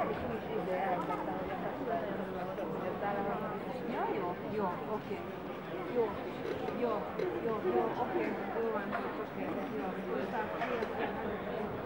és ő is ide elvette, hogy a feszületlenül, hogy ez beleharmadik. Ja, jó, jó, oké. Jó, jó, jó, jó, oké, jó van, oké, jó.